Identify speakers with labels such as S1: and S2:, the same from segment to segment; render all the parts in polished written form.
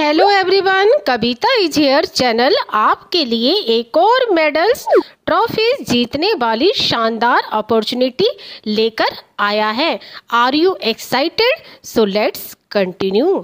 S1: Hello everyone, Kavita is here channel आपके लिए एक और मेडल्स ट्रॉफीज जीतने वाली शानदार अपॉर्चुनिटी लेकर आया है। Are you excited? So let's continue.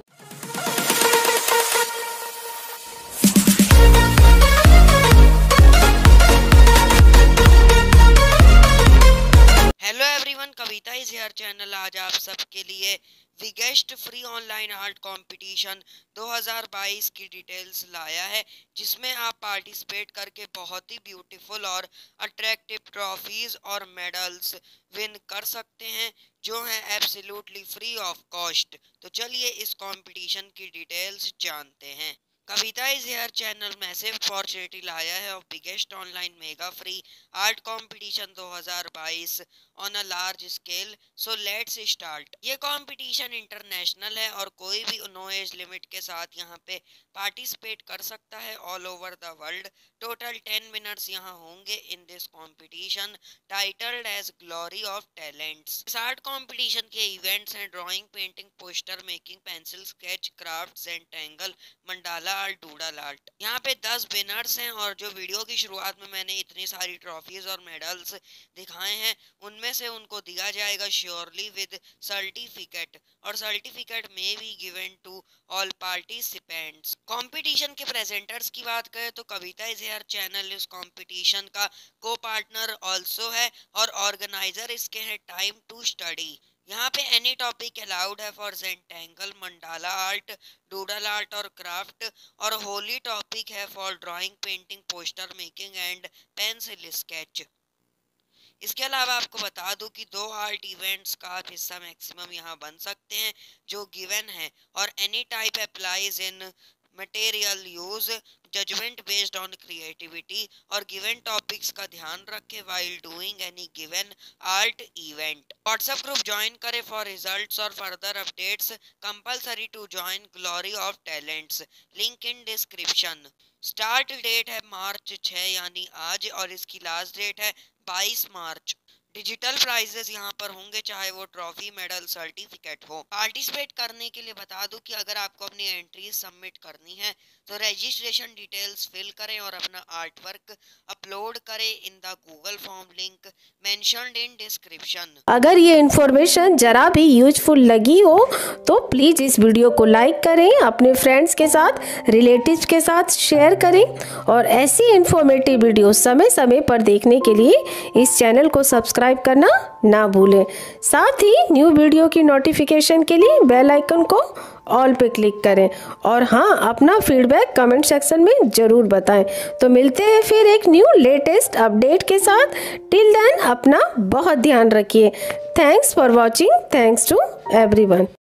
S2: Hello everyone, Kavita is here channel आज आप सबके लिए biggest free online art competition 2022 की डिटेल्स लाया है, जिसमें आप पार्टिसिपेट करके बहुत ही ब्यूटीफुल और अट्रैक्टिव ट्रॉफीज और मेडल्स विन कर सकते हैं, जो हैं एब्सोल्युटली फ्री ऑफ कॉस्ट। तो चलिए इस कंपटीशन की डिटेल्स जानते हैं। Kavita is here channel massive opportunity लाया है of biggest online mega free art competition 2022 on a large scale. So let's start. ये कंपटीशन इंटरनेशनल है और कोई भी नो एज लिमिट के साथ यहाँ पे पार्टिसिपेट कर सकता है all over the world. Total 10 minutes यहाँ होंगे in this competition titled as glory of talents. इस आर्ट कंपटीशन के इवेंट्स हैं drawing, painting, poster making, pencil sketch, crafts and tangle, mandala art, doodle art. यहाँ पे 10 विनर्स हैं और जो वीडियो की शुरुआत में मैंने इतनी सारी ट्रॉफीज और मेडल्स दिखाए हैं, उनमें से उनको दिया जाएगा श्योरली विद सर्टिफिकेट, और सर्टिफिकेट में be given to all participants. Competition के प्रेजेंटर्स की बात करें तो कविता इज हियर चैनल इस कंपटीशन का को पार्टनर ऑल्सो है और ऑर्गेनाइजर इसके हैं टाइम टू स्टडी। यहाँ पे एनी टॉपिक अलाउड है for zentangle, mandala art, doodle art और क्राफ्ट, और होली टॉपिक है for drawing, painting, poster making and pencil sketch. इसके अलावा आपको बता दूं कि 2 आर्ट इवेंट्स का आप हिस्सा मैक्सिमम यहाँ बन सकते हैं जो गिवन है, और any type applies in material use, judgement based on creativity, और गिवन टॉपिक्स का ध्यान रखें while doing any given art event. WhatsApp group join करें फॉर रिजल्ट्स और further updates. Compulsory to join glory of talents, link in description. Start date है March 6 यानी आज, और इसकी लास्ट डेट है 22 मार्च। डिजिटल प्राइजेस यहाँ पर होंगे, चाहे वो ट्रॉफी, मेडल, सर्टिफिकेट हो। पार्टिसिपेट करने के लिए बता दूं कि अगर आपको अपनी एंट्री सबमिट करनी है तो रजिस्ट्रेशन डिटेल्स फिल करें और अपना आर्ट वर्क अपलोड करें in the Google form, link mentioned in description.
S1: अगर ये इन्फॉर्मेशन जरा भी यूजफुल लगी हो तो प्लीज़ इस वीडियो को लाइक करें, अपने फ्रेंड्स के साथ, रिलेटिव्स के साथ शेयर करें, और ऐसी इन्फॉर्मेटिव वीडियो समय समय पर देखने के लिए इस चैनल को सब्सक्राइब करना ना भूलें। साथ ही न्यू वीडियो की नोटिफिकेशन के लिए बेल आइकन को ऑल पे क्लिक करें, और हाँ, अपना फीडबैक कमेंट सेक्शन में ज़रूर बताएं। तो मिलते हैं फिर एक न्यू लेटेस्ट अपडेट के साथ। टिल देन अपना बहुत ध्यान रखिए। Thanks for watching. Thanks to everyone.